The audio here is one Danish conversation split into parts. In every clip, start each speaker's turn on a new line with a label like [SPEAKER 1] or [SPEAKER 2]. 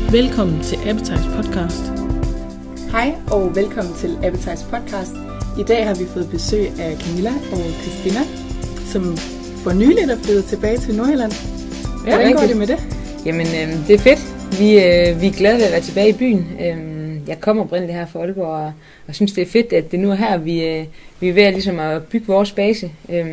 [SPEAKER 1] Velkommen til Appetites podcast.
[SPEAKER 2] Hej og velkommen til Appetites podcast. I dag har vi fået besøg af Camilla og Christina, som for nyligt er flyttet tilbage til Nordjylland. Hvordan går det med det?
[SPEAKER 3] Jamen, det er fedt. Vi er glade ved at være tilbage i byen. Jeg kommer oprindeligt her fra Aalborg, og synes, det er fedt, at det nu er her, vi er ved ligesom at bygge vores base.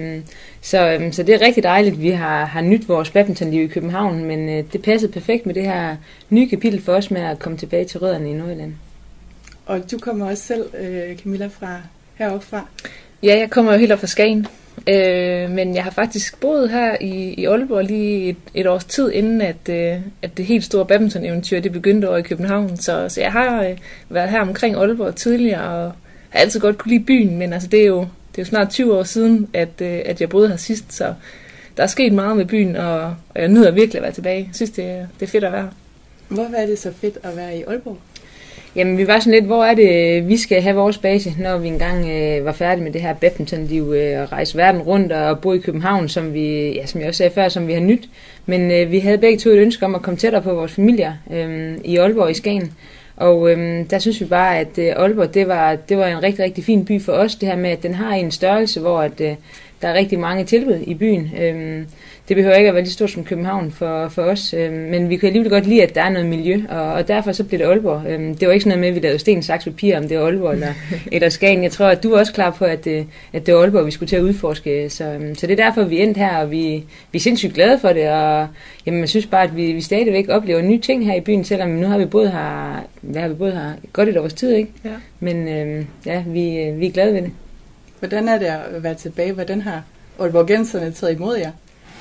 [SPEAKER 3] Så det er rigtig dejligt, at vi har nyt vores badmintonliv i København, men det passede perfekt med det her nye kapitel for os med at komme tilbage til rødderne i Nordjylland.
[SPEAKER 2] Og du kommer også selv, Camilla, fra heroppe fra?
[SPEAKER 4] Ja, jeg kommer jo helt op fra Skagen, men jeg har faktisk boet her i Aalborg lige et års tid, inden at det helt store badminton-eventyr det begyndte over i København. Så jeg har været her omkring Aalborg tidligere, og har altid godt kunne lide byen, men altså, det er jo snart 20 år siden, at jeg boede her sidst, så der er sket meget med byen, og jeg nyder virkelig at være tilbage. Jeg synes, det er fedt at være.
[SPEAKER 2] Hvorfor er det så fedt at være i Aalborg?
[SPEAKER 3] Jamen, vi var sådan lidt, hvor er det, vi skal have vores base, når vi engang var færdige med det her badmintonliv, og rejse verden rundt og bo i København, som jeg også sagde før, som vi har nyt. Men vi havde begge to et ønske om at komme tættere på vores familier i Aalborg i Skagen. Og der synes vi bare, at Aalborg, det var en rigtig, rigtig fin by for os. Det her med, at den har en størrelse, hvor der er rigtig mange tilbud i byen. Det behøver ikke at være lige stort som København for os, men vi kan alligevel godt lide, at der er noget miljø, og derfor så blev det Aalborg. Det var ikke sådan noget med, at vi lavede sten, saks, papir, om det var Aalborg eller Skagen. Jeg tror, at du var også klar på, at det var Aalborg, vi skulle til at udforske. Så det er derfor, vi endte her, og vi er sindssygt glade for det, og jamen, jeg synes bare, at vi stadigvæk oplever nye ting her i byen, selvom nu har vi boet her godt et års tid, ikke? Ja. Men vi er glade ved det.
[SPEAKER 2] Hvordan er det at være tilbage? Hvordan har aalborgenserne taget imod jer?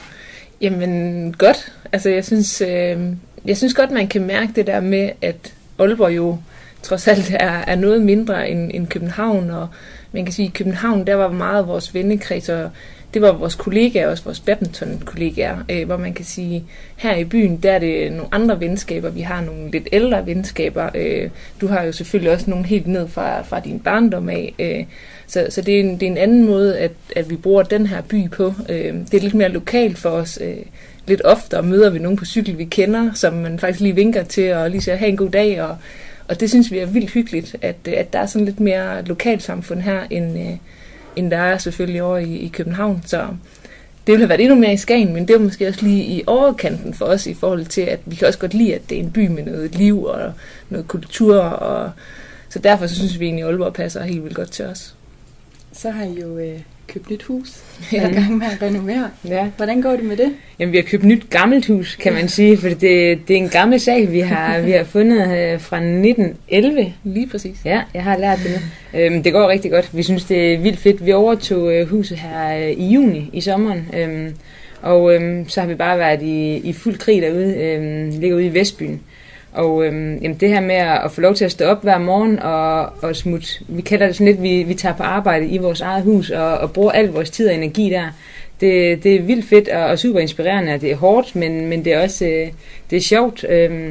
[SPEAKER 4] Jamen godt. Altså jeg synes godt, man kan mærke det der med, at Aalborg jo trods alt er noget mindre end København, og man kan sige, at i København, der var meget vores vennekreds, og det var vores kollegaer, også vores badminton-kollegaer, hvor man kan sige, her i byen, der er det nogle andre venskaber, vi har nogle lidt ældre venskaber, du har jo selvfølgelig også nogle helt ned fra din barndom af, så det er en anden måde, at vi bruger den her by på. Det er lidt mere lokalt for os. Lidt oftere møder vi nogen på cykel, vi kender, som man faktisk lige vinker til og lige siger, have en god dag. Og det synes vi er vildt hyggeligt, at der er sådan lidt mere lokalsamfund her, end der er selvfølgelig over i København. Så det ville have været endnu mere i Skagen, men det er måske også lige i overkanten for os i forhold til, at vi kan også godt lide, at det er en by med noget liv og noget kultur. Så derfor så synes vi egentlig, at Aalborg passer helt vildt godt til os.
[SPEAKER 2] Så har I jo købt nyt hus. I er i gang med at renovere.
[SPEAKER 3] Ja.
[SPEAKER 2] Hvordan går det med det?
[SPEAKER 3] Jamen, vi har købt nyt gammelt hus, kan man sige, for det er en gammel sag, vi har fundet fra 1911.
[SPEAKER 4] Lige præcis.
[SPEAKER 3] Ja, jeg har lært det nu. Det går rigtig godt. Vi synes, det er vildt fedt. Vi overtog huset her i juni i sommeren, og så har vi bare været i fuld krig derude, ligger ude i Vestbyen. Og det her med at få lov til at stå op hver morgen og smutte, vi kalder det sådan lidt, vi tager på arbejde i vores eget hus og bruger al vores tid og energi der. Det er vildt fedt og super inspirerende, og det er hårdt, men det er også det er sjovt.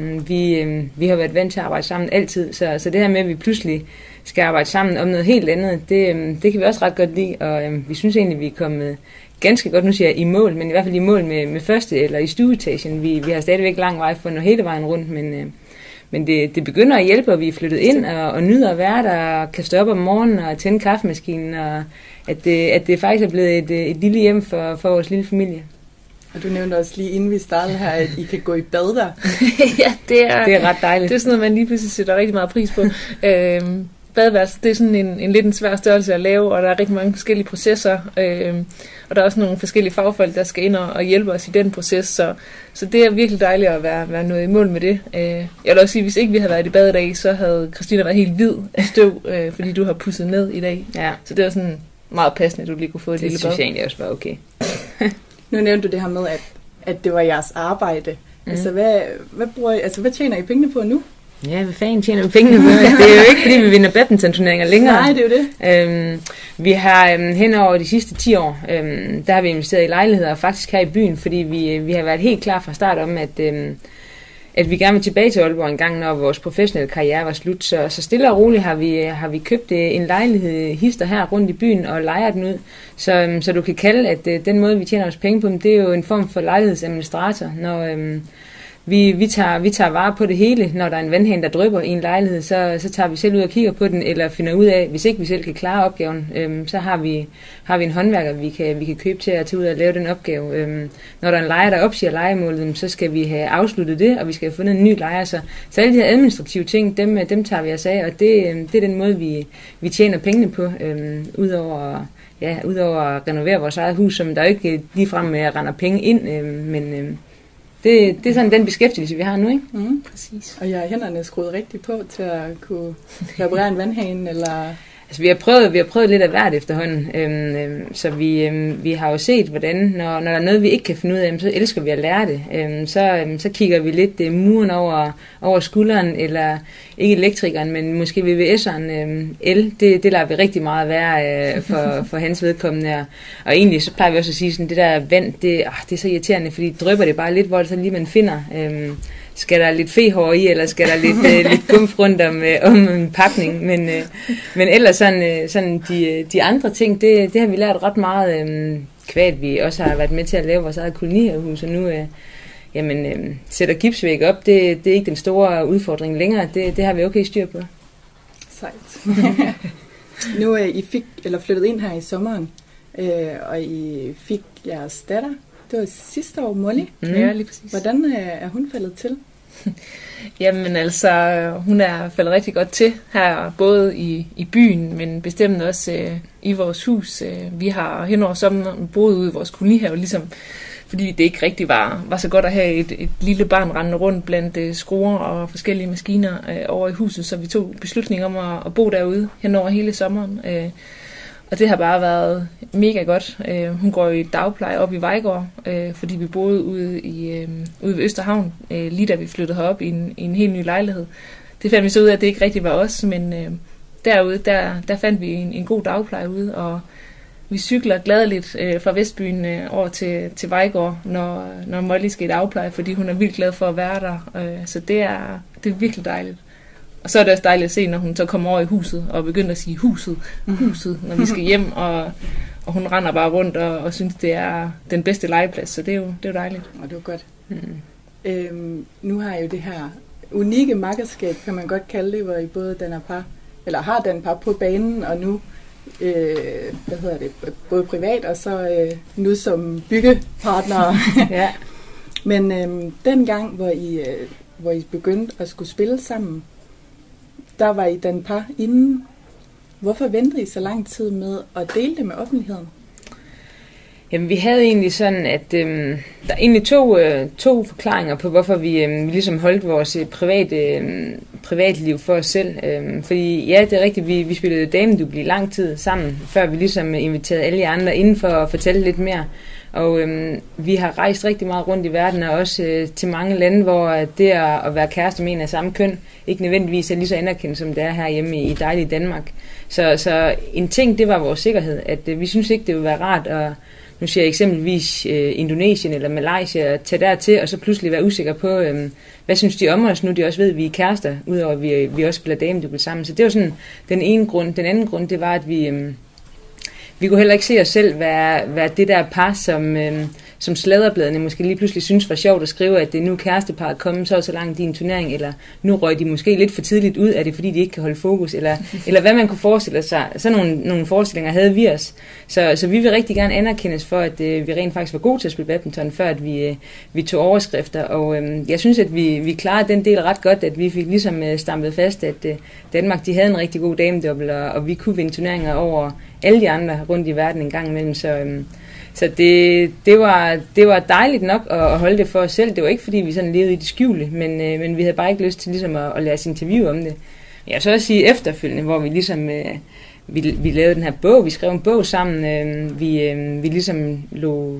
[SPEAKER 3] Vi har været vant til at arbejde sammen altid, så det her med, at vi pludselig skal arbejde sammen om noget helt andet, det kan vi også ret godt lide, og vi synes egentlig, vi er kommet ganske godt, nu siger jeg i mål, men i hvert fald i mål med første eller i stueetagen. Vi har stadigvæk lang vej for at nå hele vejen rundt, men det begynder at hjælpe, og vi er flyttet ind og nyder at være der, og kan stå op om morgenen og tænde kaffemaskinen, og at det faktisk er blevet et lille hjem for vores lille familie.
[SPEAKER 2] Og du nævnte også lige inden vi startede her, at I kan gå i bad der.
[SPEAKER 4] Ja, det er
[SPEAKER 3] ret dejligt.
[SPEAKER 4] Det er sådan noget, man lige pludselig sætter rigtig meget pris på. Badeværelse, det er sådan en lidt en svær størrelse at lave, og der er rigtig mange forskellige processer, og der er også nogle forskellige fagfolk, der skal ind og hjælpe os i den proces, så det er virkelig dejligt at være nået i mål med det. Jeg vil også sige, at hvis ikke vi havde været i bad i dag, så havde Christina været helt hvid af støv, fordi du har pudset ned i dag. Ja. Så det var sådan meget passende, at du lige kunne få et lille bad. Det
[SPEAKER 3] synes jeg egentlig også var okay.
[SPEAKER 2] Nu nævnte du det her med, at det var jeres arbejde. Altså, hvad tjener I pengene på nu?
[SPEAKER 3] Ja, hvad fanden tjener vi pengene på? Det er jo ikke, fordi vi vinder badminton-turneringer længere.
[SPEAKER 2] Nej, det er jo det.
[SPEAKER 3] Vi har hen over de sidste 10 år, der har vi investeret i lejligheder, faktisk her i byen, fordi vi har været helt klar fra start om, at vi gerne vil tilbage til Aalborg en gang, når vores professionelle karriere var slut. Så stille og roligt har vi købt en lejlighed hister her rundt i byen og lejer den ud. Så du kan kalde, at den måde, vi tjener vores penge på, det er jo en form for lejlighedsadministrator, vi tager vare på det hele. Når der er en vandhane, der drypper i en lejlighed, så tager vi selv ud og kigger på den, eller finder ud af, hvis ikke vi selv kan klare opgaven, så har vi en håndværker, vi kan købe til at tage ud og lave den opgave. Når der er en lejer, der opsiger lejemålet, så skal vi have afsluttet det, og vi skal have fundet en ny lejer. Så alle de her administrative ting, dem tager vi os af, og det er den måde, vi tjener pengene på, udover at renovere vores eget hus, som der jo ikke ligefrem render penge ind, men det er sådan den beskæftigelse, vi har nu, ikke?
[SPEAKER 2] Præcis. Og jeg har hænderne skruet rigtig på til at kunne reparere en vandhane, eller...
[SPEAKER 3] Altså, vi har prøvet lidt af hvert efterhånden, så vi har jo set, hvordan, når der er noget, vi ikke kan finde ud af, så elsker vi at lære det. Så kigger vi lidt muren over skulderen, eller ikke elektrikeren, men måske VVS'eren el, det lader vi rigtig meget være for hans vedkommende. Og egentlig så plejer vi også at sige, sådan det der vand, det er så irriterende, fordi drypper det bare lidt, hvor det så lige man finder... skal der lidt fehår i, eller skal der lidt gumf rundt om en pakning, men ellers sådan de andre ting, det har vi lært ret meget, kvad vi også har været med til at lave vores eget kolonihavehus, og nu sætter gipsvæg op, det er ikke den store udfordring længere, det har vi okay styr på.
[SPEAKER 2] Sejt. Nu I fik, eller flyttet ind her i sommeren, og I fik jeres datter. Det var sidste år, Molly.
[SPEAKER 4] Ja, lige præcis.
[SPEAKER 2] Hvordan er hun faldet til?
[SPEAKER 4] Jamen altså, hun er faldet rigtig godt til her, både i byen, men bestemt også i vores hus. Vi har hen over sommeren boet ude i vores kolonihave, ligesom, fordi det ikke rigtig var så godt at have et lille barn rendende rundt blandt skruer og forskellige maskiner over i huset, så vi tog beslutning om at bo derude hen over hele sommeren. Og det har bare været mega godt. Hun går i dagpleje op i Vejgaard, fordi vi boede ude ved Østerhavn, lige da vi flyttede herop i en helt ny lejlighed. Det fandt vi så ud af, at det ikke rigtig var os, men derude, der fandt vi en god dagpleje ude, og vi cykler gladeligt fra Vestbyen over til Vejgaard, når Molly skal i dagpleje, fordi hun er vildt glad for at være der. Så det er virkelig dejligt. Og så er det også dejligt at se, når hun så kommer over i huset og begynder at sige huset, når vi skal hjem, og hun render bare rundt og synes, det er den bedste legeplads, så det er jo dejligt.
[SPEAKER 2] Og det er godt. Nu har jeg jo det her unikke makkerskab, kan man godt kalde det, hvor I både danner par, eller har dannet par på banen, og nu, både privat og så nu som byggepartnere.
[SPEAKER 3] Ja.
[SPEAKER 2] Men dengang, hvor I begyndte at skulle spille sammen, der var I dannet par inden. Hvorfor ventede I så lang tid med at dele det med offentligheden?
[SPEAKER 3] Jamen, vi havde egentlig sådan, at der er egentlig to forklaringer på, hvorfor vi ligesom holdt vores privatliv for os selv. Fordi ja, det er rigtigt, vi spillede damedouble i lang tid sammen, før vi ligesom inviterede alle andre inden for at fortælle lidt mere. Og vi har rejst rigtig meget rundt i verden, og også til mange lande, hvor det at være kæreste med en af samme køn, ikke nødvendigvis er lige så anerkendt, som det er herhjemme i dejlige Danmark. Så en ting, det var vores sikkerhed, at vi synes ikke, det ville være rart at, nu siger jeg eksempelvis Indonesien eller Malaysia, at tage dertil, og så pludselig være usikker på, hvad synes de om os nu, de også ved, at vi er kærester, udover at vi også spiller damedouble sammen. Så det var sådan den ene grund. Den anden grund, det var, at vi kunne heller ikke se os selv være det der par, som sladderbladene måske lige pludselig synes var sjovt at skrive, at det er nu kæresteparret kommet så langt i en turnering, eller nu røg de måske lidt for tidligt ud af det, fordi de ikke kan holde fokus, eller hvad man kunne forestille sig. Sådan nogle forestillinger havde vi os. Så vi vil rigtig gerne anerkendes for, at vi rent faktisk var gode til at spille badminton, før at vi tog overskrifter, og jeg synes, at vi klarede den del ret godt, at vi fik ligesom stampet fast, at Danmark, de havde en rigtig god damedouble, og vi kunne vinde turneringer over alle de andre rundt i verden en gang imellem, så det var dejligt nok at holde det for os selv. Det var ikke fordi vi sådan levede i det skjulte, men vi havde bare ikke lyst til ligesom at lade os interviewe om det. Jeg vil så også sige efterfølgende, hvor vi ligesom vi lavede den her bog, vi skrev en bog sammen, vi ligesom lå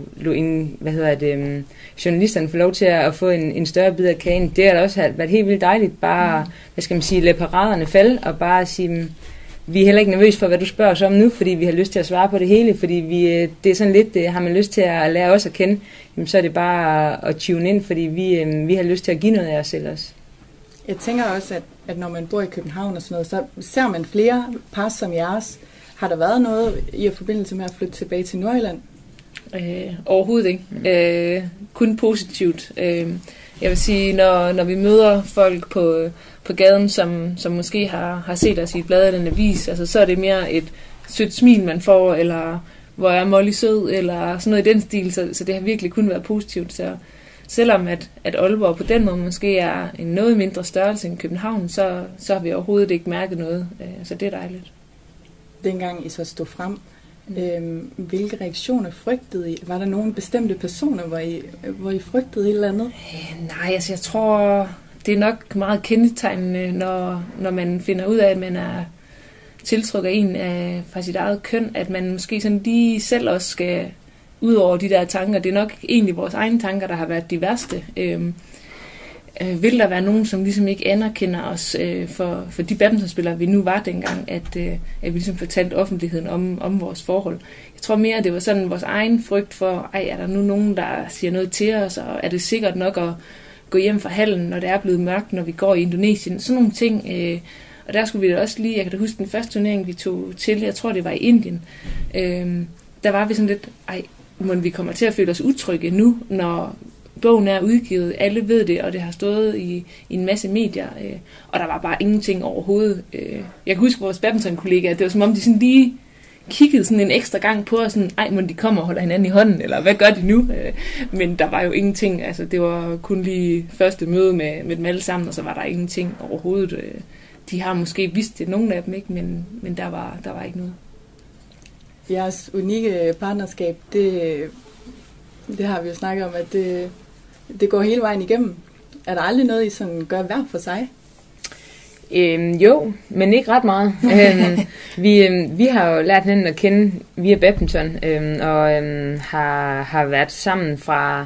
[SPEAKER 3] journalisterne få lov til at få en større bid af kagen. Det har da også været helt vildt dejligt, bare, lade paraderne falde, og bare sige, vi er heller ikke nervøse for, hvad du spørger os om nu, fordi vi har lyst til at svare på det hele, fordi det er sådan lidt, har man lyst til at lære os at kende, jamen, så er det bare at tune ind, fordi vi har lyst til at give noget af os selv også.
[SPEAKER 2] Jeg tænker også, at når man bor i København og sådan noget, så ser man flere par som jeres. Har der været noget i forbindelse med at flytte tilbage til Nordjylland?
[SPEAKER 4] Overhovedet ikke. Kun positivt. jeg vil sige, når vi møder folk på gaden, som måske har set os i et blad eller en avis, altså, så er det mere et sødt smil, man får, eller hvor er Molly sød, eller sådan noget i den stil, så det har virkelig kun været positivt. Så selvom at Aalborg på den måde måske er en noget mindre størrelse end København, så har vi overhovedet ikke mærket noget, så det er dejligt.
[SPEAKER 2] Dengang I så stod frem, hvilke reaktioner frygtede I? Var der nogle bestemte personer, hvor I frygtede et eller andet?
[SPEAKER 4] Nej, altså jeg tror, det er nok meget kendetegnende, når man finder ud af, at man er tiltrukket af en fra sit eget køn, at man måske sådan lige selv også skal ud over de der tanker. Det er nok egentlig vores egne tanker, der har været de værste. Vil der være nogen, som ligesom ikke anerkender os for de badmintonspillere, vi nu var dengang, at vi ligesom fortalte offentligheden om vores forhold. Jeg tror mere, at det var sådan vores egen frygt for, er der nu nogen, der siger noget til os, og er det sikkert nok at gå hjem fra hallen, når det er blevet mørkt, når vi går i Indonesien. Sådan nogle ting. Og der skulle vi da også lige, jeg kan da huske den første turnering, vi tog til, jeg tror det var i Indien. Der var vi sådan lidt, må vi kommer til at føle os utrygge nu, når bogen er udgivet, alle ved det, og det har stået i en masse medier, og der var bare ingenting overhovedet. Jeg kan huske vores badminton-kollegaer, det var som om de sådan lige kiggede sådan en ekstra gang på, og sådan, må de kommer og holder hinanden i hånden, eller hvad gør de nu? Men der var jo ingenting, altså det var kun lige første møde med dem alle sammen, og så var der ingenting overhovedet. De har måske vidst det, nogle af dem ikke, men der var ikke noget.
[SPEAKER 2] Jeres unikke partnerskab, det har vi jo snakket om, at det går hele vejen igennem. Er der aldrig noget, I sådan gør hver for sig?
[SPEAKER 3] Jo, men ikke ret meget. Vi har jo lært hinanden at kende via badminton, og har været sammen fra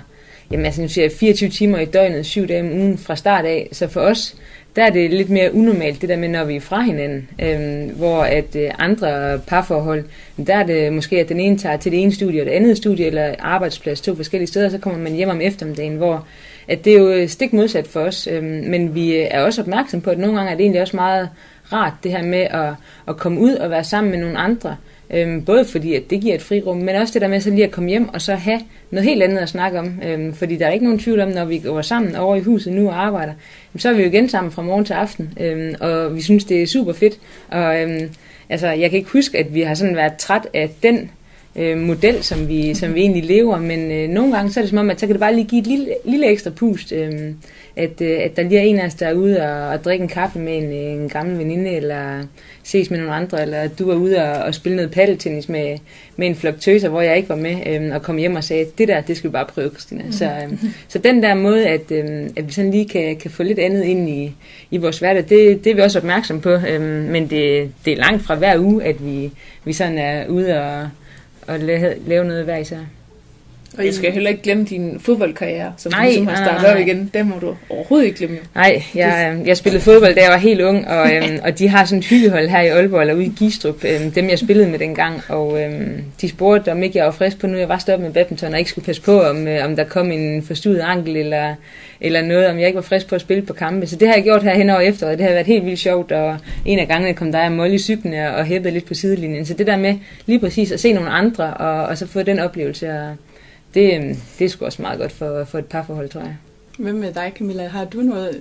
[SPEAKER 3] 24 timer i døgnet, 7 dage om ugen fra start af. Så for os, der er det lidt mere unormalt, det der med, når vi er fra hinanden. Hvor at andre parforhold, der er det måske, at den ene tager til det ene studie, og det andet studie, eller arbejdsplads 2 forskellige steder, så kommer man hjem om eftermiddagen, hvor at det er jo stik modsat for os. Men vi er også opmærksom på, at nogle gange er det egentlig også meget rart, det her med at komme ud og være sammen med nogle andre. Både fordi, at det giver et frirum, men også det der med så lige at komme hjem og så have noget helt andet at snakke om. Fordi der er ikke nogen tvivl om, når vi går sammen over i huset nu og arbejder, så er vi jo igen sammen fra morgen til aften. Og vi synes, det er super fedt. Og jeg kan ikke huske, at vi har sådan været træt af den model, som vi egentlig lever, men nogle gange så er det som om, at så kan det bare lige give et lille ekstra pust, at der lige er en af os, der er ude og drikke en kaffe med en gammel veninde, eller ses med nogle andre, eller at du er ude og spille noget paddeltennis med en flok tøser, hvor jeg ikke var med, og kom hjem og sagde, det skal vi bare prøve, Christina. Så den der måde, at vi sådan lige kan få lidt andet ind i vores hverdag, det er vi også opmærksom på, men det er langt fra hver uge, at vi sådan er ude og lave noget hver især.
[SPEAKER 4] Og jeg skal heller ikke glemme din fodboldkarriere, som du ligesom har startet op igen. Det må du overhovedet ikke glemme.
[SPEAKER 3] Nej, jeg spillede fodbold, da jeg var helt ung, og de har sådan et hyggehold her i Aalborg, eller ude i Gistrup, dem jeg spillede med dengang, og de spurgte, om ikke jeg var frisk på nu, jeg var stoppet med badminton, og ikke skulle passe på, om der kom en forstuet ankel, eller noget, om jeg ikke var frisk på at spille på kampe. Så det har jeg gjort her hen over efteråret, det har været helt vildt sjovt, og en af gangene kom der og Molly cyklerne og hæppede lidt på sidelinjen. Så det der med lige præcis at se nogle andre, og så få den oplevelse, det er sgu også meget godt for et parforhold, tror jeg.
[SPEAKER 2] Hvad med dig, Camilla? Har du noget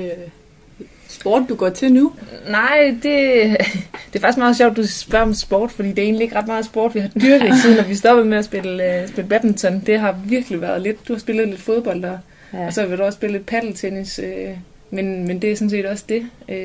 [SPEAKER 2] sport, du går til nu?
[SPEAKER 4] Nej, det er faktisk meget sjovt, du spørger om sport, fordi det er egentlig ikke ret meget sport, vi har dyrket siden, når vi stoppede med at spille badminton. Det har virkelig været lidt. Du har spillet lidt fodbold, og så vil du også spille lidt paddeltennis, men det er sådan set også det.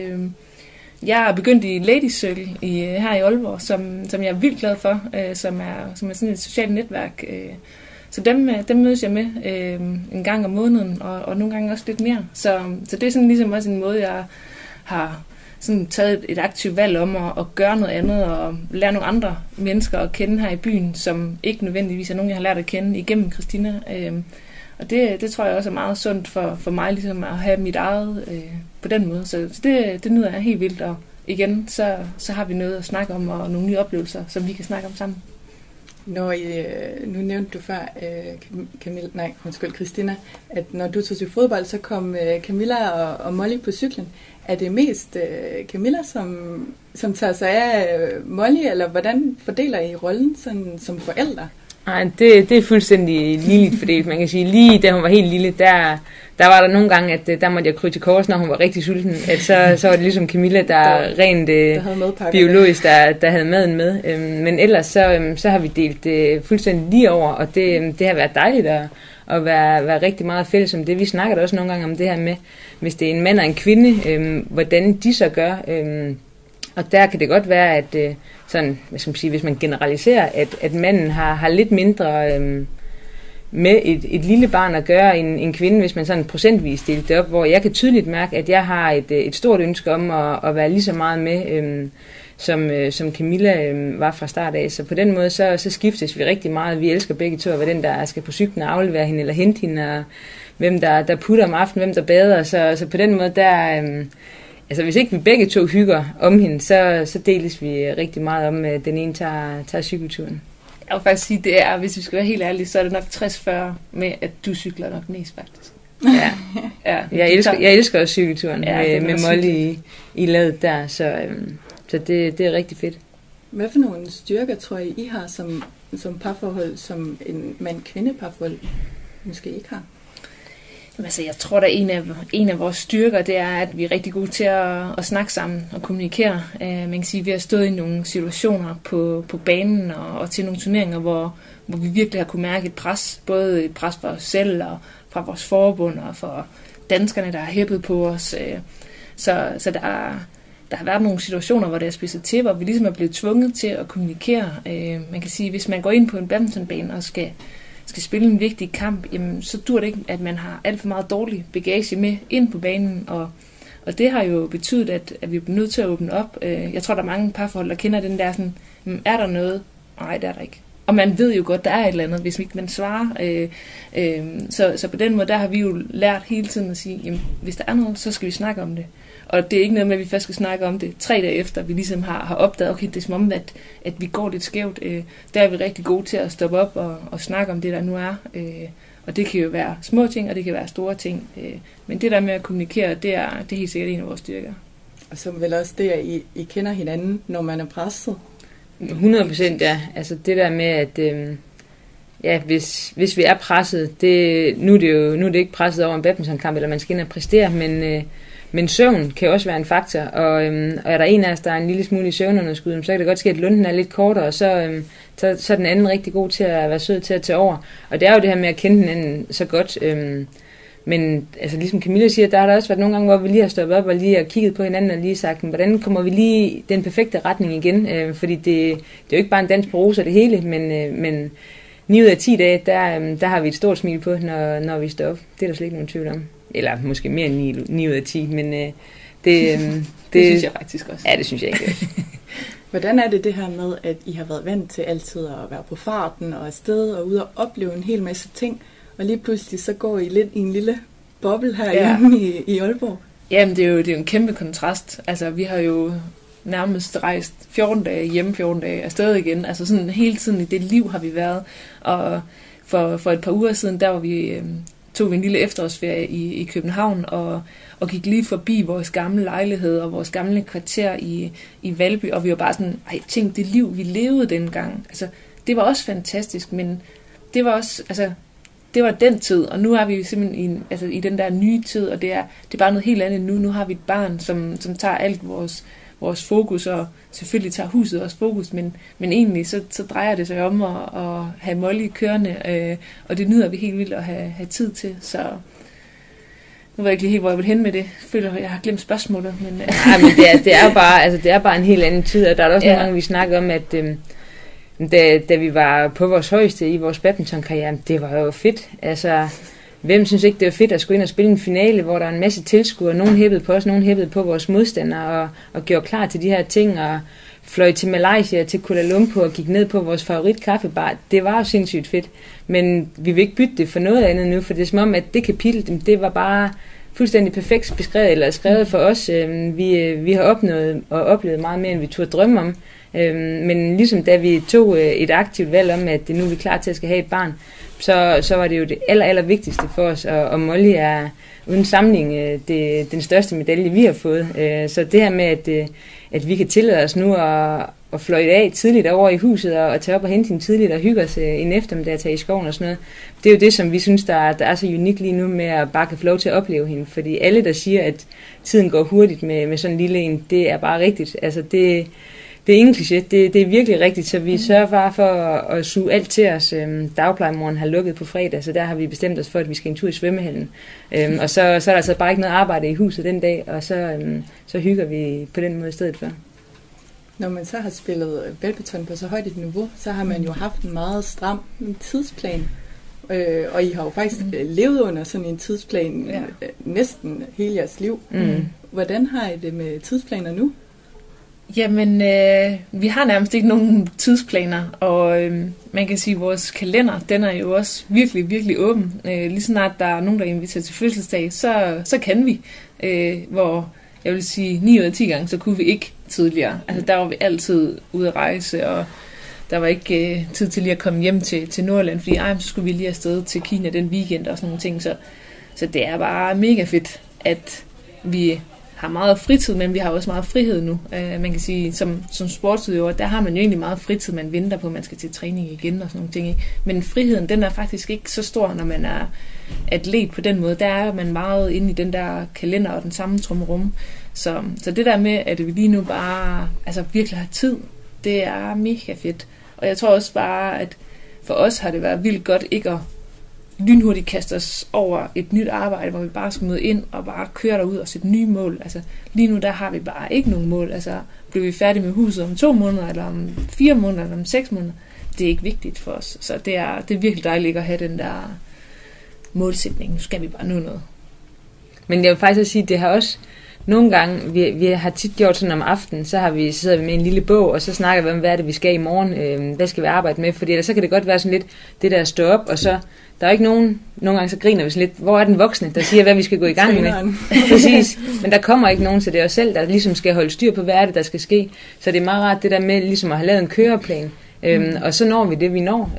[SPEAKER 4] Jeg er begyndt i Ladies Circle her i Aalborg, som jeg er vildt glad for, som er sådan et socialt netværk. Så dem mødes jeg med en gang om måneden, og nogle gange også lidt mere. Så det er sådan ligesom også en måde, jeg har sådan taget et aktivt valg om at gøre noget andet, og lære nogle andre mennesker at kende her i byen, som ikke nødvendigvis er nogen, jeg har lært at kende igennem Christina. Og det tror jeg også er meget sundt for mig, ligesom at have mit eget på den måde. Så det nyder jeg helt vildt, og igen, så har vi noget at snakke om, og nogle nye oplevelser, som vi kan snakke om sammen.
[SPEAKER 2] Nu nævnte du før, Christina, at når du tog til fodbold, så kom Camilla og Molly på cyklen. Er det mest Camilla, som tager sig af Molly, eller hvordan fordeler I rollen sådan, som forældre?
[SPEAKER 3] Nej, det er fuldstændig ligeligt fordelt. Man kan sige, lige da hun var helt lille, der var der nogle gange, at der måtte jeg krybe til kors, når hun var rigtig sulten. At så var det ligesom Camilla, der rent biologisk, der havde maden med. Men ellers så har vi delt fuldstændig lige over, og det har været dejligt at være rigtig meget fælles om det. Vi snakker da også nogle gange om det her med, hvis det er en mand og en kvinde, hvordan de så gør. Og der kan det godt være, at sådan, hvad skal man sige, hvis man generaliserer, at manden har lidt mindre med et lille barn at gøre en kvinde, hvis man sådan procentvis deler det op, hvor jeg kan tydeligt mærke, at jeg har et stort ønske om at være lige så meget med, som Camilla var fra start af. Så på den måde, så skiftes vi rigtig meget. Vi elsker begge to at være den, der skal på cyklen og aflevere hende eller hente hende, og hvem der putter om aftenen, hvem der bader. Så på den måde, altså hvis ikke vi begge to hygger om hende, så deles vi rigtig meget om, at den ene tager cykelturen.
[SPEAKER 4] Jeg vil faktisk sige, det er, hvis vi skal være helt ærlige, så er det nok 60-40 med, at du cykler nok mest faktisk.
[SPEAKER 3] Ja. Jeg elsker også cykelturen med Molly i ladet der, så det er rigtig fedt.
[SPEAKER 2] Hvad for nogle styrker tror I har som parforhold, som en mand-kvinde parforhold måske ikke har?
[SPEAKER 4] Altså, jeg tror, at en af vores styrker, det er, at vi er rigtig gode til at snakke sammen og kommunikere. Man kan sige, at vi har stået i nogle situationer på banen og til nogle turneringer, hvor vi virkelig har kunne mærke et pres. Både et pres for os selv og fra vores forbund og for danskerne, der har hæppet på os. Så der har været nogle situationer, hvor det er spidset til, hvor vi ligesom er blevet tvunget til at kommunikere. Man kan sige, hvis man går ind på en badmintonbane og skal spille en vigtig kamp, jamen, så dur det ikke, at man har alt for meget dårlig bagage med ind på banen, og det har jo betydet, at vi er nødt til at åbne op. Jeg tror, der er mange parforhold, der kender den der sådan, er der noget? Nej, det er der ikke. Og man ved jo godt, der er et eller andet, hvis ikke man svarer. Så på den måde, der har vi jo lært hele tiden at sige, jamen, hvis der er noget, så skal vi snakke om det. Og det er ikke noget med, at vi først skal snakke om det 3 dage efter, vi ligesom har opdaget, okay, det er som om, at vi går lidt skævt. Der er vi rigtig gode til at stoppe op og snakke om det, der nu er. Og det kan jo være små ting, og det kan være store ting. Men det der med at kommunikere, det er helt sikkert en af vores styrker.
[SPEAKER 2] Og så vel også det, at I kender hinanden, når man er presset.
[SPEAKER 3] 100%, ja. Altså det der med, at hvis vi er presset, nu er det ikke presset over en badmintonkamp, eller man skal ind og præstere, men søvn kan også være en faktor, og er der en af os, der er en lille smule i søvnunderskud, så kan det godt ske, at lunden er lidt kortere, og så er den anden rigtig god til at være sød til at tage over. Og det er jo det her med at kende hinanden så godt. Men altså, ligesom Camilla siger, der har der også været nogle gange, hvor vi lige har stoppet op og lige har kigget på hinanden og lige sagt, hvordan kommer vi lige i den perfekte retning igen? Fordi det er jo ikke bare en dans på roser det hele, men 9 ud af 10 dage, der har vi et stort smil på, når vi står op. Det er der slet ikke nogen tvivl om. Eller måske mere end 9 ud af 10, men det
[SPEAKER 4] synes jeg faktisk også.
[SPEAKER 3] Ja, det synes jeg ikke.
[SPEAKER 2] Hvordan er det her med, at I har været vant til altid at være på farten og afsted og ude og opleve en hel masse ting, og lige pludselig så går I lidt i en lille boble herhjemme i Aalborg? Jamen,
[SPEAKER 4] det er jo en kæmpe kontrast. Altså, vi har jo nærmest rejst 14 dage hjemme, 14 dage afsted igen. Altså sådan hele tiden i det liv har vi været. Og for et par uger siden, der var tog vi en lille efterårsferie i København og gik lige forbi vores gamle lejlighed og vores gamle kvarter i Valby, og vi var bare sådan, tænk det liv, vi levede dengang. Altså, det var også fantastisk, men det var også, altså, det var den tid, og nu er vi simpelthen i den der nye tid, og det er bare noget helt andet nu. Nu har vi et barn, som tager alt vores fokus, og selvfølgelig tager huset også fokus, men egentlig så drejer det sig om at have Molly kørende, og det nyder vi helt vildt at have tid til, så nu ved jeg ikke lige helt, hvor jeg vil hen med det. Jeg føler, at jeg har glemt spørgsmålet. Men
[SPEAKER 3] men det er bare en helt anden tid, og der er også nogle gange, vi snakker om, at da vi var på vores højeste i vores badmintonkarriere, det var jo fedt. Altså, hvem synes ikke, det var fedt at skulle ind og spille en finale, hvor der er en masse tilskuere, nogen hæppede på os, nogen hæppede på vores modstandere, og gjorde klar til de her ting, og fløj til Malaysia, til Kuala Lumpur, og gik ned på vores favorit kaffebar. Det var jo sindssygt fedt, men vi vil ikke bytte det for noget andet nu, for det er som om, at det kapitel, det var bare fuldstændig perfekt beskrevet, eller skrevet for os. Vi har opnået og oplevet meget mere, end vi turde drømme om. Men ligesom da vi tog et aktivt valg om, at nu er vi klar til at skal have et barn, så var det jo det aller vigtigste for os, og Molly er uden sammenligning den største medalje, vi har fået. Så det her med, at vi kan tillade os nu at fløjte af tidligt over i huset, og tage op og hente hende tidligt, og hygge os en eftermiddag at tage i skoven og sådan noget. Det er jo det, som vi synes, der er så unikt lige nu med at bare kan få lov til at opleve hende. Fordi alle, der siger, at tiden går hurtigt med sådan en lille en, det er bare rigtigt. Altså det er ingen kliché, det er virkelig rigtigt, så vi sørger bare for at suge alt til os. Dagplejemoren har lukket på fredag, så der har vi bestemt os for, at vi skal en tur i svømmehallen. Og så er der altså bare ikke noget arbejde i huset den dag, og så hygger vi på den måde i stedet for.
[SPEAKER 2] Når man så har spillet badminton på så højt et niveau, så har man jo haft en meget stram tidsplan. Og I har jo faktisk levet under sådan en tidsplan næsten hele jeres liv. Hvordan har I det med tidsplaner nu?
[SPEAKER 4] Jamen, vi har nærmest ikke nogen tidsplaner, og man kan sige, at vores kalender, den er jo også virkelig, virkelig åben. Lige snart der er nogen, der inviterer til fødselsdag, så kan vi. Hvor jeg vil sige, 9 ud af 10 gange, så kunne vi ikke tidligere. Altså, der var vi altid ude at rejse, og der var ikke tid til lige at komme hjem til Nordjylland, fordi så skulle vi lige afsted til Kina den weekend og sådan nogle ting. Så det er bare mega fedt, at vi har meget fritid, men vi har også meget frihed nu. Man kan sige, som sportsudøver, der har man jo egentlig meget fritid, man venter på, at man skal til træning igen og sådan nogle ting. Men friheden, den er faktisk ikke så stor, når man er atlet på den måde. Der er man meget inde i den der kalender og den samme trummerum. Så det der med, at vi lige nu bare virkelig har tid, det er mega fedt. Og jeg tror også bare, at for os har det været vildt godt ikke at lynhurtigt kaste os over et nyt arbejde, hvor vi bare skal møde ind og bare køre derud og sætte nye mål. Altså, lige nu der har vi bare ikke nogen mål. Altså, bliver vi færdige med huset om 2 måneder, eller om 4 måneder, eller om 6 måneder? Det er ikke vigtigt for os. Så det er virkelig dejligt at have den der målsætning. Nu skal vi bare nå noget.
[SPEAKER 3] Men jeg vil faktisk også sige, at det har også nogle gange, vi har tit gjort sådan om aftenen, så sidder vi med en lille bog, og så snakker vi om, hvad er det, vi skal i morgen, hvad skal vi arbejde med, fordi ellers så kan det godt være sådan lidt, det der at stå op, og så, der er ikke nogle gange så griner vi sådan lidt, hvor er den voksne, der siger, hvad vi skal gå i gang med. Præcis, men der kommer ikke nogen, så det er os selv, der ligesom skal holde styr på, hvad er det, der skal ske, så det er meget rart det der med ligesom at have lavet en køreplan, og så når vi det, vi når,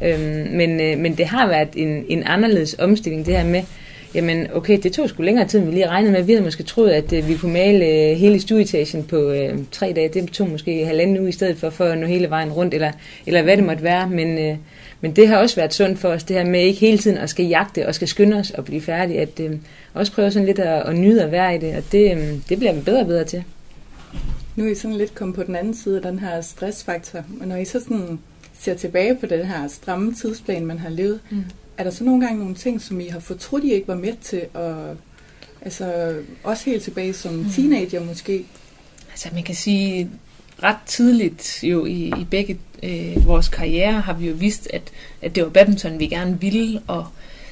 [SPEAKER 3] men det har været en anderledes omstilling, det her med, jamen okay, det tog sgu længere tid, end vi lige regnede med. Vi havde måske troet, at vi kunne male hele stueetagen på 3 dage. Det tog måske 1,5 uge i stedet for at nå hele vejen rundt, eller hvad det måtte være. Men det har også været sundt for os, det her med ikke hele tiden at skal jagte og skal skynde os og blive færdige. At også prøve sådan lidt at nyde at være i det, og det bliver vi bedre og bedre til.
[SPEAKER 2] Nu er I sådan lidt kommet på den anden side af den her stressfaktor, og når I så sådan ser tilbage på den her stramme tidsplan, man har levet, er der så nogle gange nogle ting, som I har fortrudt, I ikke var med til, og altså også helt tilbage som teenager måske?
[SPEAKER 4] Altså man kan sige, ret tidligt jo i begge vores karriere har vi jo vidst, at det var badminton, vi gerne ville, og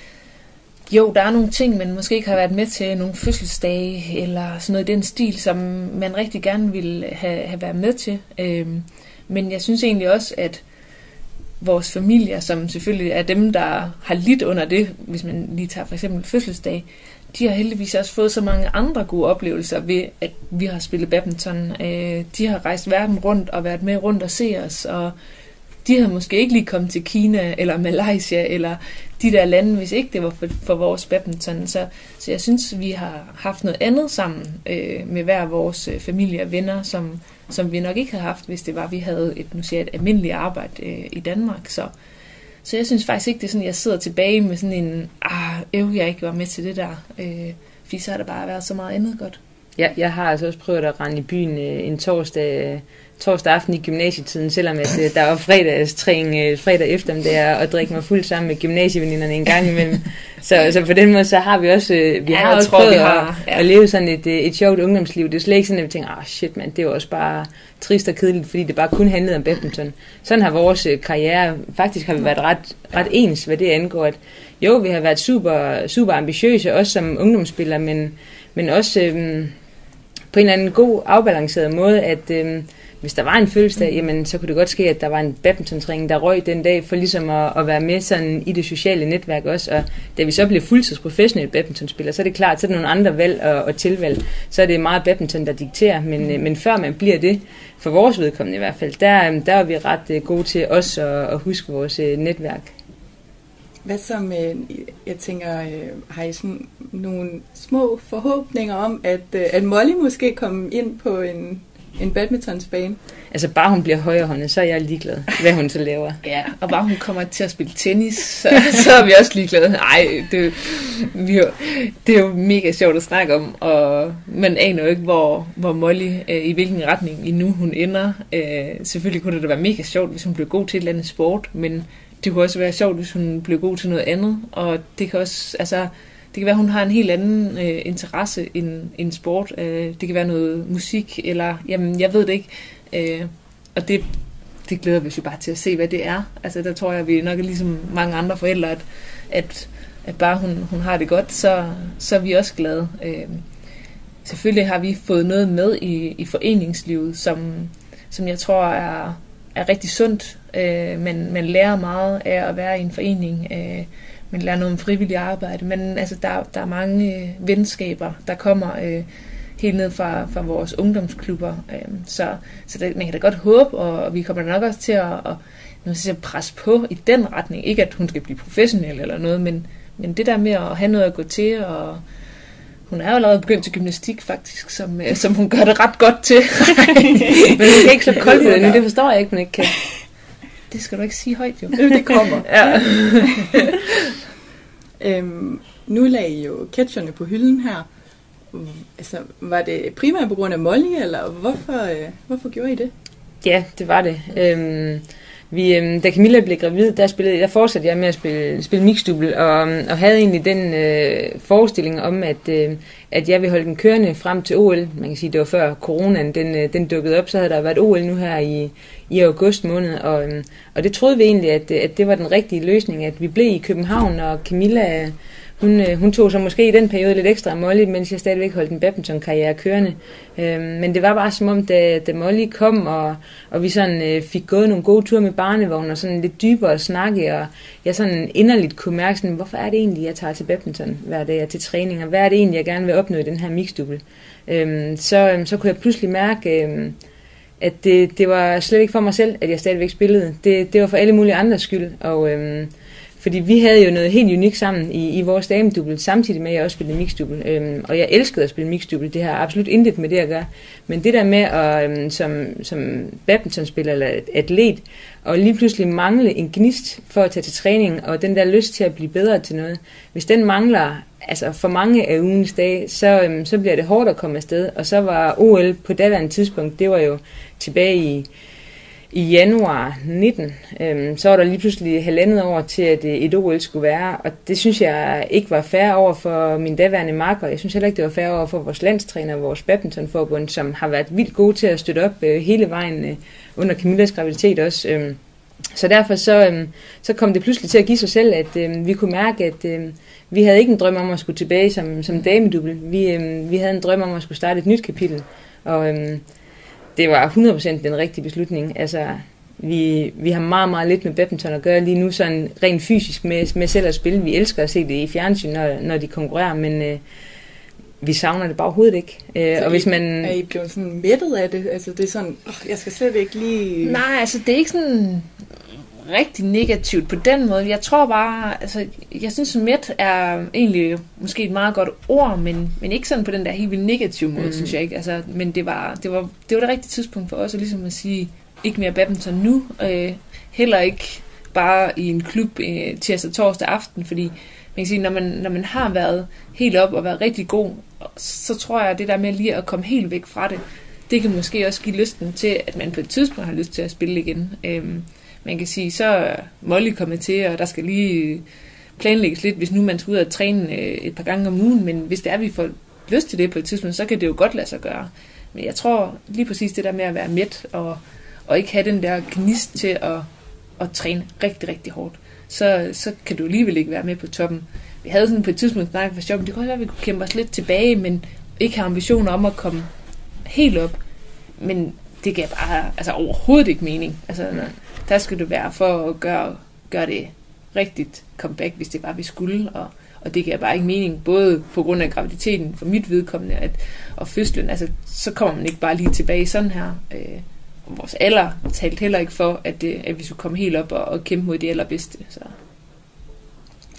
[SPEAKER 4] jo, der er nogle ting, man måske ikke har været med til, nogle fødselsdage eller sådan noget i den stil, som man rigtig gerne ville have været med til. Men jeg synes egentlig også, at vores familier, som selvfølgelig er dem, der har lidt under det, hvis man lige tager for eksempel fødselsdag, de har heldigvis også fået så mange andre gode oplevelser ved, at vi har spillet badminton. De har rejst verden rundt og været med rundt og se os, og de havde måske ikke lige kommet til Kina eller Malaysia eller de der lande, hvis ikke det var for vores badminton. Så jeg synes, vi har haft noget andet sammen med hver vores familie og venner, som vi nok ikke havde haft, hvis det var, vi havde et almindeligt arbejde i Danmark. Så jeg synes faktisk ikke, det er sådan, jeg sidder tilbage med sådan en, jeg ikke var med til det der, fordi så har der bare været så meget andet godt.
[SPEAKER 3] Ja, jeg har altså også prøvet at rende i byen en torsdag aften i gymnasietiden, selvom at der var fredagstræning fredag eftermiddag og drikke mig fuldt sammen med gymnasieveninderne en gang imellem. Så på den måde, så har vi også, prøvet at leve sådan et sjovt ungdomsliv. Det er slet ikke sådan, at vi tænker, shit mand, det er jo også bare trist og kedeligt, fordi det bare kun handlede om badminton. Sådan har vores karriere, faktisk har vi været ret ens, hvad det angår. At jo, vi har været super, super ambitiøse, også som ungdomsspillere, men også på en eller anden god, afbalanceret måde, at hvis der var en fødselsdag, jamen, så kunne det godt ske, at der var en badmintontræning, der røg den dag, for ligesom at være med sådan i det sociale netværk også. Og da vi så blev fuldtidsprofessionelle badmintonspillere, så er det klart, så er der nogle andre valg og tilvalg. Så er det meget badminton, der dikterer, men før man bliver det, for vores vedkommende i hvert fald, der er vi ret gode til også at huske vores netværk.
[SPEAKER 2] Hvad så med, jeg tænker, har I sådan nogle små forhåbninger om, at Molly måske kommer ind på en badmintonsbane.
[SPEAKER 3] Altså bare hun bliver højrehåndet, så er jeg ligeglad, hvad hun så laver.
[SPEAKER 4] Ja, og bare hun kommer til at spille tennis, så er vi også ligeglade. Nej, det er jo mega sjovt at snakke om, og man aner jo ikke, hvor Molly, i hvilken retning endnu hun ender. Selvfølgelig kunne det da være mega sjovt, hvis hun blev god til et eller andet sport, men det kunne også være sjovt, hvis hun blev god til noget andet, og det kan også, altså, det kan være, at hun har en helt anden interesse end sport. Det kan være noget musik, eller jamen, jeg ved det ikke. Og det glæder vi os jo bare til at se, hvad det er. Altså, der tror jeg, vi nok er ligesom mange andre forældre, at bare hun har det godt, så er vi også glade. Selvfølgelig har vi fået noget med i foreningslivet, som jeg tror er rigtig sundt. Man lærer meget af at være i en forening. Man lærer noget om frivillig arbejde, men altså, der er mange venskaber, der kommer helt ned fra vores ungdomsklubber. Så man kan da godt håbe, og vi kommer nok også til at presse på i den retning. Ikke at hun skal blive professionel eller noget, men det der med at have noget at gå til, og hun er jo allerede begyndt til gymnastik faktisk, som hun gør det ret godt til.
[SPEAKER 3] Men hun kan ikke så koldt ud endnu, det forstår jeg ikke, hun ikke kan.
[SPEAKER 4] Det skal du ikke sige højt, jo.
[SPEAKER 2] Det kommer.
[SPEAKER 4] Ja.
[SPEAKER 2] Nu lagde I jo ketcherne på hylden her. Altså, var det primært på grund af Molly, eller hvorfor gjorde I det?
[SPEAKER 3] Ja, det var det. Da Camilla blev gravid, der fortsatte jeg med at spille mixdouble, og havde egentlig den forestilling om, at jeg ville holde den kørende frem til OL. Man kan sige, det var før coronaen den dukkede op, så havde der været OL nu her i august måned, og det troede vi egentlig, at det var den rigtige løsning, at vi blev i København, og Camilla hun tog så måske i den periode lidt ekstra af Molly, mens jeg stadigvæk holdt en badmintonkarriere kørende. Men det var bare som om, da Molly kom, og vi sådan fik gået nogle gode ture med barnevogn, og sådan lidt dybere snakke, og jeg sådan inderligt kunne mærke sådan, hvorfor er det egentlig, jeg tager til badminton hver dag og til træning, og hvad er det egentlig, jeg gerne vil opnå i den her mixdouble. Så kunne jeg pludselig mærke, at det var slet ikke for mig selv, at jeg stadigvæk spillede. Det var for alle mulige andres skyld, og fordi vi havde jo noget helt unikt sammen i vores damedouble, samtidig med, at jeg også spillede mixdouble. Og jeg elskede at spille mixdouble. Det har absolut intet med det at gøre. Men det der med at som badmintonspiller eller atlet, og lige pludselig mangle en gnist for at tage til træning, og den der lyst til at blive bedre til noget, hvis den mangler altså for mange af ugens dage, så bliver det hårdt at komme afsted. Og så var OL på daværende tidspunkt, det var jo tilbage i januar 19, så var der lige pludselig 1,5 år til, at et OL skulle være, og det synes jeg ikke var fair over for min daværende makker. Jeg synes heller ikke, det var fair over for vores landstræner og vores badmintonforbund, som har været vildt gode til at støtte op hele vejen under Camillas graviditet også. Så derfor så kom det pludselig til at give sig selv, at vi kunne mærke, at vi havde ikke en drøm om at skulle tilbage som damedouble. Vi havde en drøm om at skulle starte et nyt kapitel, og det var 100% den rigtige beslutning. Altså, vi har meget, meget lidt med badminton at gøre lige nu, sådan rent fysisk med selv at spille. Vi elsker at se det i fjernsyn, når de konkurrerer, men vi savner det bare overhovedet ikke. Og hvis man
[SPEAKER 2] er I blevet sådan mættet af det? Altså, det er sådan, jeg skal slet ikke lige...
[SPEAKER 4] Nej, altså, det er ikke sådan rigtig negativt på den måde. Jeg tror bare, altså, jeg synes, mæt er egentlig måske et meget godt ord, men ikke sådan på den der helt vildt negative måde, synes jeg ikke. Altså, men det var det rigtige tidspunkt for os, at ligesom at sige, ikke mere badminton nu, heller ikke bare i en klub tirsdag torsdag aften, fordi man kan sige, når man har været helt op og været rigtig god, så tror jeg, at det der med lige at komme helt væk fra det kan måske også give lysten til, at man på et tidspunkt har lyst til at spille igen. Man kan sige, så er Molly kommet til, og der skal lige planlægges lidt, hvis nu man skal ud og træne et par gange om ugen, men hvis det er, vi får lyst til det på et tidspunkt, så kan det jo godt lade sig gøre. Men jeg tror lige præcis det der med at være mæt, og ikke have den der gnist til at træne rigtig, rigtig hårdt, så kan du alligevel ikke være med på toppen. Vi havde sådan på et tidspunkt snakket for sjov, det kunne være, at vi kunne kæmpe os lidt tilbage, men ikke have ambitioner om at komme helt op. Men det gav bare altså overhovedet ikke mening. Altså, der skulle det være for at gøre det rigtigt comeback, hvis det var, vi skulle. Og det gav bare ikke mening, både på grund af graviditeten for mit vedkommende, og fødslen. Altså, så kommer man ikke bare lige tilbage sådan her. Vores alder talte heller ikke for, at vi skulle komme helt op og kæmpe mod det allerbedste.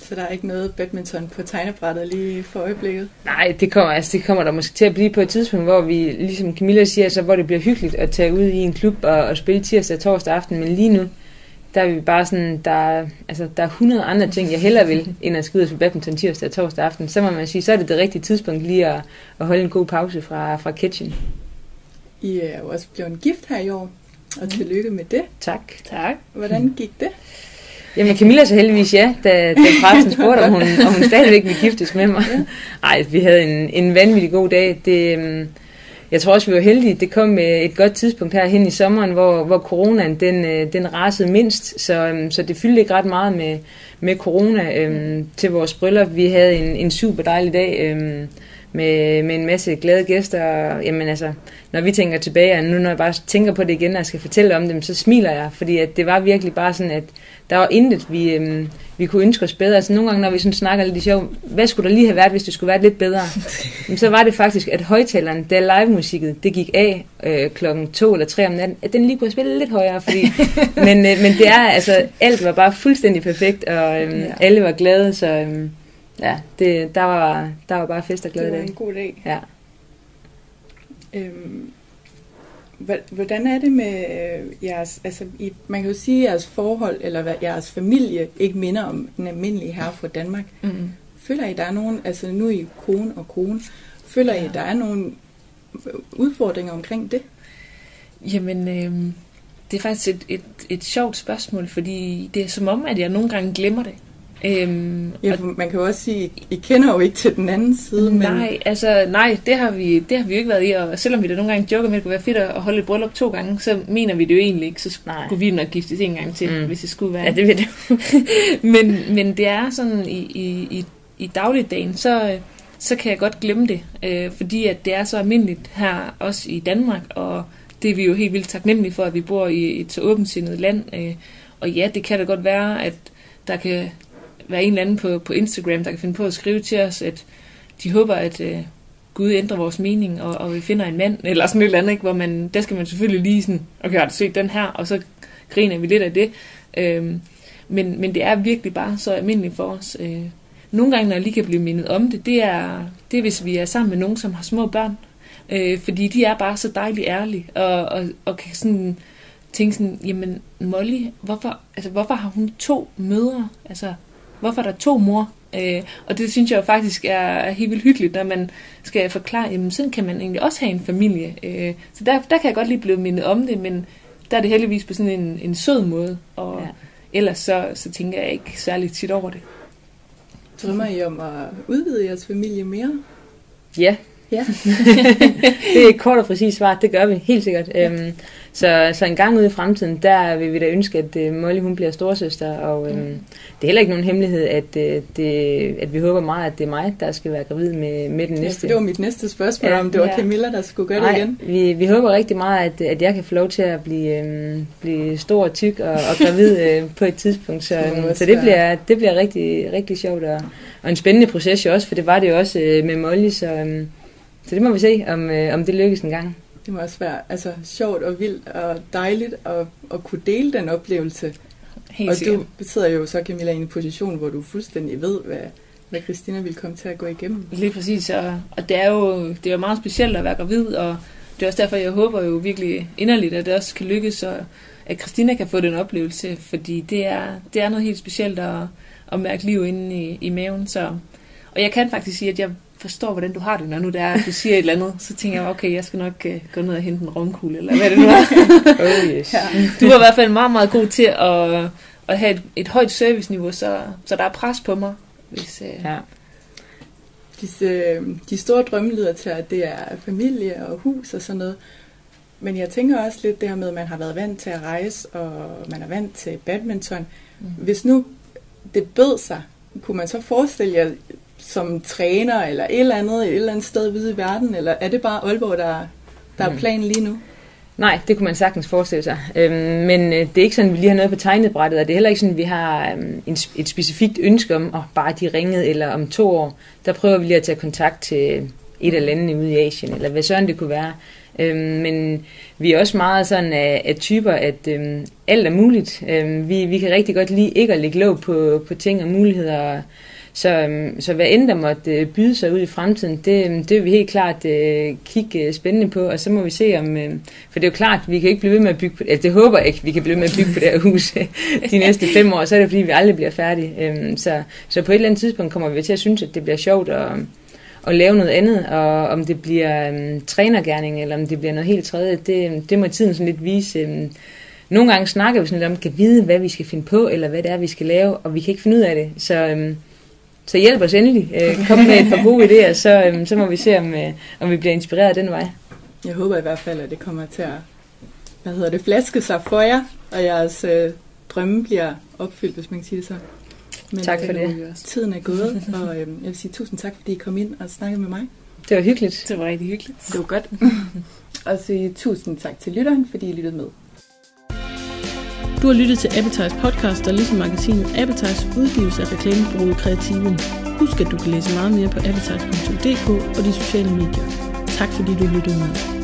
[SPEAKER 2] Så der er ikke noget badminton på tegnebrættet lige for øjeblikket?
[SPEAKER 3] Nej, det kommer der måske til at blive på et tidspunkt, hvor vi, ligesom Camilla siger, så hvor det bliver hyggeligt at tage ud i en klub og spille tirsdag og torsdag aften. Men lige nu, der er vi bare sådan, der er 100 andre ting, jeg hellere vil, end at skulle ud og spille badminton tirsdag og torsdag aften. Så må man sige, så er det rigtige tidspunkt lige at holde en god pause fra kitchen.
[SPEAKER 2] I er jo også blevet gift her i år, og tillykke med det.
[SPEAKER 3] Tak.
[SPEAKER 2] Hvordan gik det?
[SPEAKER 3] Jamen Camilla så heldigvis ja, da præsten spurgte, om hun stadigvæk ville giftes med mig. Nej, vi havde en vanvittig god dag. Jeg tror også, vi var heldige. Det kom et godt tidspunkt her hen i sommeren, hvor coronaen den rasede mindst, så det fyldte ikke ret meget med corona til vores bryllup. Vi havde en super dejlig dag med en masse glade gæster. Jamen altså, når vi tænker tilbage, og nu når jeg bare tænker på det igen, og jeg skal fortælle om dem, så smiler jeg, fordi at det var virkelig bare sådan, at der var intet, vi kunne ønske os bedre. Altså nogle gange, når vi sådan snakker lidt sjovt, hvad skulle der lige have været, hvis det skulle være lidt bedre? Men så var det faktisk, at højtaleren, da live-musikket, det gik af klokken 2 eller 3 om natten, at den lige kunne spille lidt højere, fordi men det er, altså, alt var bare fuldstændig perfekt, og alle var glade, så ja, der var bare fest og glæde.
[SPEAKER 2] Det var en god dag.
[SPEAKER 3] Ja.
[SPEAKER 2] Hvordan er det med jeres, altså man kan jo sige, at jeres forhold, eller jeres familie ikke minder om den almindelige herre fra Danmark. Mm-hmm. Føler I, der er nogen, altså nu er I kone, føler I, der er nogle udfordringer omkring det?
[SPEAKER 4] Jamen, det er faktisk et sjovt spørgsmål, fordi det er som om, at jeg nogle gange glemmer det.
[SPEAKER 2] Man kan jo også sige, I kender jo ikke til den anden side.
[SPEAKER 4] Nej, det har vi jo ikke været i, og selvom vi da nogle gange joker med, at det kunne være fedt at holde et bryllup 2 gange, så mener vi det jo egentlig ikke, så skulle vi nok giftes 1 gang til, hvis det skulle være.
[SPEAKER 3] Ja, det ved det.
[SPEAKER 4] men det er sådan, i dagligdagen, så kan jeg godt glemme det, fordi at det er så almindeligt her, også i Danmark, og det er vi jo helt vildt taknemmelige for, at vi bor i et så åbensindet land, og ja, det kan da godt være, at der kan være en eller anden på Instagram, der kan finde på at skrive til os, at de håber, at Gud ændrer vores mening, og vi finder en mand, eller sådan et eller andet, ikke? Hvor der skal man selvfølgelig lige sådan, okay, har du set den her, og så griner vi lidt af det. Men det er virkelig bare så almindeligt for os. Nogle gange, når jeg lige kan blive mindet om det, det er hvis vi er sammen med nogen, som har små børn. Fordi de er bare så dejligt ærlige, og kan sådan tænke sådan, jamen Molly, hvorfor har hun 2 mødre? Altså, hvorfor er der 2 mor? Og det synes jeg jo faktisk er helt vildt hyggeligt, når man skal forklare, jamen sådan kan man egentlig også have en familie. Så der kan jeg godt lige blive mindet om det, men der er det heldigvis på sådan en sød måde, og ellers så tænker jeg ikke særligt tit over det.
[SPEAKER 2] Drømmer I om at udvide jeres familie mere?
[SPEAKER 3] Ja. Det er et kort og præcist svar, det gør vi helt sikkert. Så en gang ude i fremtiden, der vil vi da ønske, at Molly hun bliver storesøster, og det er heller ikke nogen hemmelighed, at vi håber meget, at det er mig, der skal være gravid med den næste.
[SPEAKER 2] Det var mit næste spørgsmål, om det var Camilla, der skulle gøre det igen.
[SPEAKER 3] Vi håber rigtig meget, at jeg kan få lov til at blive stor og tyk og gravid på et tidspunkt, så det bliver rigtig, rigtig sjovt, og en spændende proces jo også, for det var det jo også med Molly, så det må vi se, om det lykkes en gang.
[SPEAKER 2] Det må også være sjovt og vildt og dejligt at kunne dele den oplevelse.
[SPEAKER 4] Helt
[SPEAKER 2] og
[SPEAKER 4] sikkert.
[SPEAKER 2] Du sidder jo så, Camilla, i en position, hvor du fuldstændig ved, hvad Christina vil komme til at gå igennem.
[SPEAKER 4] Lige præcis, og det er jo meget specielt at være gravid, og det er også derfor, jeg håber jo virkelig inderligt, at det også kan lykkes, og at Christina kan få den oplevelse, fordi det er noget helt specielt at mærke liv inde i maven. Og jeg kan faktisk sige, at jeg forstår, hvordan du har det, når nu det er, at du siger et eller andet, så tænker jeg, okay, jeg skal nok gå ned og hente en romkugle, eller hvad det nu er.
[SPEAKER 3] Oh yes.
[SPEAKER 4] Ja. Du var i hvert fald meget, meget god til at have et højt serviceniveau, så der er pres på mig. Hvis,
[SPEAKER 2] De store drømme lyder til, at det er familie og hus og sådan noget. Men jeg tænker også lidt det her med, at man har været vant til at rejse, og man er vant til badminton. Hvis nu det bød sig, kunne man så forestille jer som træner eller et eller andet sted ude i verden, eller er det bare Aalborg, der er planen lige nu?
[SPEAKER 3] Nej, det kunne man sagtens forestille sig. Men det er ikke sådan, at vi lige har noget på tegnebrættet, og det er heller ikke sådan, at vi har et specifikt ønske om, bare de ringede, eller om 2 år, der prøver vi lige at tage kontakt til et af landene ude i Asien, eller hvad sådan det kunne være. Men vi er også meget sådan af typer, at alt er muligt. Vi kan rigtig godt lide ikke at lægge låg på ting og muligheder. Så hvad end der måtte byde sig ud i fremtiden, det vil vi helt klart kigge spændende på, og så må vi se om, for det er jo klart, vi kan ikke blive ved med at bygge på, altså det håber jeg ikke, vi kan blive ved med at bygge på det her hus de næste 5 år, så er det fordi, vi aldrig bliver færdige. Så på et eller andet tidspunkt kommer vi til at synes, at det bliver sjovt at lave noget andet, og om det bliver trænergerning, eller om det bliver noget helt tredje, det må tiden sådan lidt vise. Nogle gange snakker vi sådan lidt om, kan vide, hvad vi skal finde på, eller hvad det er, vi skal lave, og vi kan ikke finde ud af det. Så hjælp os endelig. Kom med et par gode idéer, så må vi se, om vi bliver inspireret den vej.
[SPEAKER 2] Jeg håber i hvert fald, at det kommer til at flaske sig for jer, og jeres drømme bliver opfyldt, hvis man kan sige det så. Men
[SPEAKER 3] tak for det.
[SPEAKER 2] Tiden er gået, og jeg vil sige tusind tak, fordi I kom ind og snakkede med mig.
[SPEAKER 3] Det var hyggeligt.
[SPEAKER 4] Det var rigtig hyggeligt.
[SPEAKER 2] Det var godt. Og sige tusind tak til lytteren, fordi I lyttede med.
[SPEAKER 1] Du har lyttet til Appetize podcast, der ligesom magasinet Appetize udgives af reklamebureauet Kreativen. Husk, at du kan læse meget mere på appetize.dk og de sociale medier. Tak fordi du lyttede med.